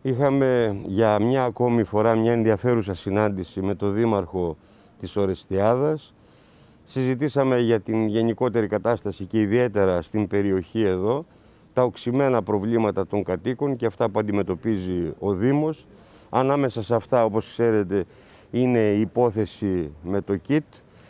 Είχαμε για μια ακόμη φορά μια ενδιαφέρουσα συνάντηση με τον Δήμαρχο της Ορεστιάδας. Συζητήσαμε για την γενικότερη κατάσταση και ιδιαίτερα στην περιοχή εδώ, τα οξυμένα προβλήματα των κατοίκων και αυτά που αντιμετωπίζει ο Δήμος. Ανάμεσα σε αυτά, όπως ξέρετε, είναι η υπόθεση με το ΚΙΤ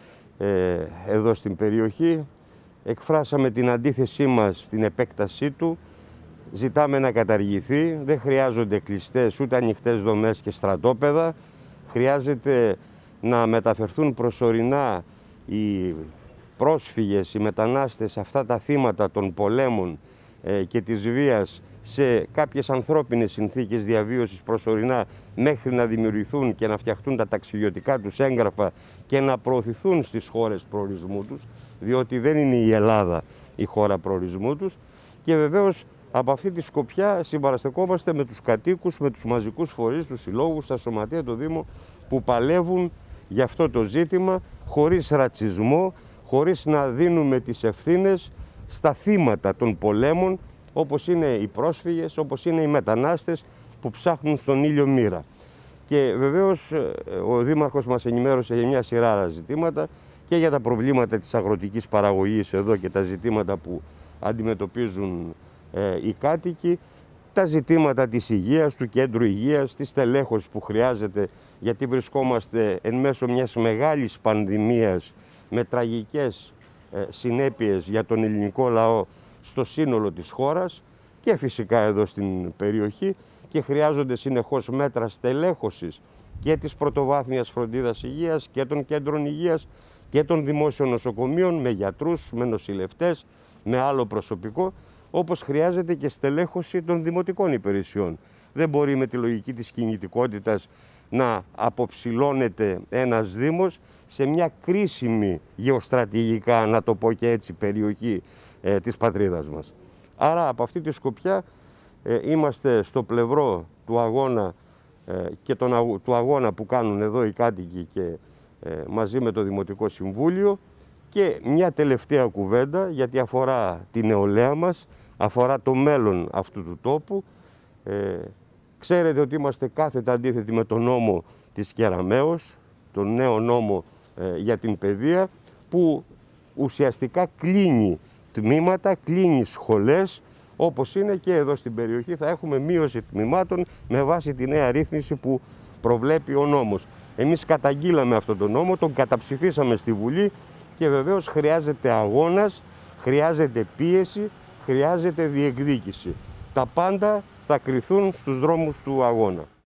εδώ στην περιοχή. Εκφράσαμε την αντίθεσή μας στην επέκτασή του. Ζητάμε να καταργηθεί, δεν χρειάζονται κλειστές ούτε ανοιχτές δομές και στρατόπεδα. Χρειάζεται να μεταφερθούν προσωρινά οι πρόσφυγες, οι μετανάστες, αυτά τα θύματα των πολέμων και της βίας σε κάποιες ανθρώπινες συνθήκες διαβίωσης προσωρινά, μέχρι να δημιουργηθούν και να φτιαχτούν τα ταξιδιωτικά τους έγγραφα και να προωθηθούν στις χώρες προορισμού τους, διότι δεν είναι η Ελλάδα η χώρα προορισμού τους. Και βεβαίως από αυτή τη σκοπιά συμπαραστεκόμαστε με τους κατοίκους, με τους μαζικούς φορείς, τους συλλόγους, τα σωματεία, το Δήμο, που παλεύουν για αυτό το ζήτημα χωρίς ρατσισμό, χωρίς να δίνουμε τις ευθύνες στα θύματα των πολέμων, όπως είναι οι πρόσφυγες, όπως είναι οι μετανάστες που ψάχνουν στον ήλιο μοίρα. Και βεβαίως ο Δήμαρχος μας ενημέρωσε για μια σειρά άλλα ζητήματα και για τα προβλήματα της αγροτικής παραγωγής εδώ και τα ζητήματα που αντιμετωπίζουν οι κάτοικοι, τα ζητήματα της υγείας, του κέντρου υγείας, της τελέχωσης που χρειάζεται, γιατί βρισκόμαστε εν μέσω μιας μεγάλης πανδημίας με τραγικές συνέπειες για τον ελληνικό λαό στο σύνολο της χώρας και φυσικά εδώ στην περιοχή, και χρειάζονται συνεχώς μέτρα στελέχωσης και της πρωτοβάθμιας φροντίδας υγείας και των κέντρων υγείας και των δημόσιων νοσοκομείων, με γιατρούς, με νοσηλευτές, με άλλο προσωπικό, όπως χρειάζεται και στελέχωση των δημοτικών υπηρεσιών. Δεν μπορεί με τη λογική της κινητικότητας να αποψηλώνεται ένας Δήμος σε μια κρίσιμη γεωστρατηγικά, να το πω και έτσι, περιοχή της πατρίδας μας. Άρα από αυτή τη σκοπιά είμαστε στο πλευρό του αγώνα και του αγώνα που κάνουν εδώ οι κάτοικοι και μαζί με το Δημοτικό Συμβούλιο. Και μια τελευταία κουβέντα, γιατί αφορά την νεολαία μας, αφορά το μέλλον αυτού του τόπου. Ξέρετε ότι είμαστε κάθετα αντίθετοι με τον νόμο της Κεραμέως, τον νέο νόμο για την παιδεία, που ουσιαστικά κλείνει τμήματα, κλείνει σχολές, όπως είναι και εδώ στην περιοχή. Θα έχουμε μείωση τμήματων με βάση τη νέα ρύθμιση που προβλέπει ο νόμος. Εμείς καταγγείλαμε αυτόν τον νόμο, τον καταψηφίσαμε στη Βουλή και βεβαίως χρειάζεται αγώνας, χρειάζεται πίεση, χρειάζεται διεκδίκηση. Τα πάντα θα κριθούν στους δρόμους του αγώνα.